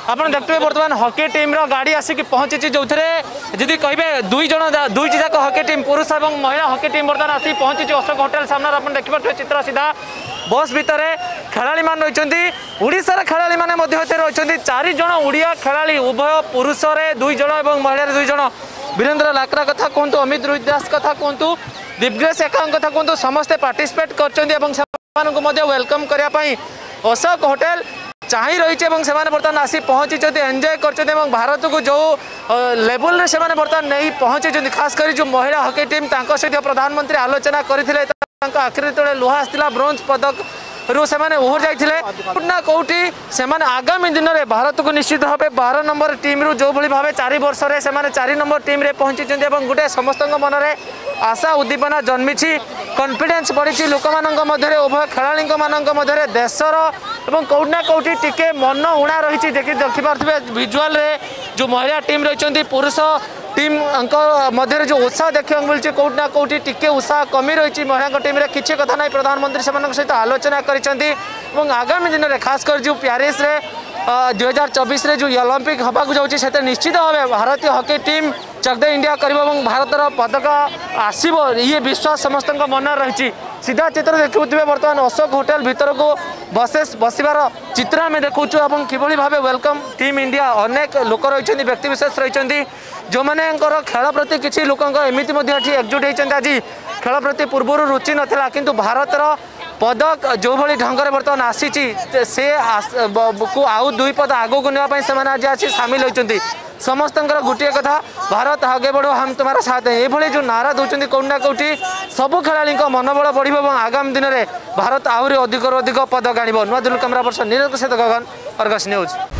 आपन देखते बर्तमान हॉकी टीम रो गाड़ी आसिक पहुंची जो जी कहे दुई जाक हॉकी टीम पुरुष और महिला हॉकी टीम बर्तमान आसिक पहुंची अशोक होटेल सामने आप देखिए चित्र सीधा बस भितर खेलाड़ी मान रही ओडिशार खेलाड़ी मैंने रही 4 जन ओडिया खेलाड़ी उभय पुरुष रे 2 जन और महिला 2 जन वीरेंद्र लाकरा कथा कहतु अमित रुदास कथा कहतु दिग्गज एका कथा कहतु समस्ते पार्टिसिपेट कर वेलकम करने अशोक होटेल चाही रही से बर्तमान आसी पहुंची एंजॉय कर भारत को जो लेवल रे से बर्तमान नहीं पहुंची खास कर जो महिला हॉकी टीम सहित प्रधानमंत्री आलोचना करते आखिरी जो लुहा आसाला ब्रोंज पदक रू से ओहर जाते ना कौटी से आगामी दिन में भारत को निश्चित भाव 12 नंबर टीम रू जो भाव 4 वर्ष से 4 नंबर टीम रे पहुंची गोटे समस्त मन में आशा उद्दीपना जन्मी कॉन्फिडेंस बढ़ी लोक मध्य उभय खेलाड़ी मध्य देशर और कौटना कौटी टिके मन उणा रही देखिपे विजुआल रे जो महिला टीम रही पुरुष टीम मध्य जो उत्साह देखा मिलूँ कौटना कौटी टिके उत्साह कमी रही महिला टीम रे किसी कथा ना प्रधानमंत्री से सहित आलोचना करछंती आगामी दिन में खास कर जो प्यारिस रे 2024 रे जो ओलंपिक हवा जाऊँगी निश्चित भाव भारतीय हॉकी टीम चकदे इंडिया कर भारतर पदक आसो ये विश्वास समस्त मन रही सीधा चित्र देखुए बर्तमान अशोक होटेल भीतर को बसबार चित्र आम देखु कि भाव वेलकम टीम इंडिया अनेक लोक रही व्यक्तिशेष रही जो मैंने खेल प्रति किसी लोक एमती एकजुट होती आज खेल प्रति पूर्व रुचि नाला किंतु भारतर पदक जो भाई ढंग से बर्तमान आसी से को आउ 2 पद आगू को नापी आज आसी सामिल होती समस्त गोटे कथा भारत आगे बढ़ो हम तुम्हारा साथ हैं ये जो नारा दूसरी कौटना कौटी सबू खेलाड़ी मनोबल बढ़ आगामी दिन में भारत आहरी अधिक पदक आण नुआ दिल्ली कैमरा पर्सन नीरज सहित गगन अर्गस न्यूज।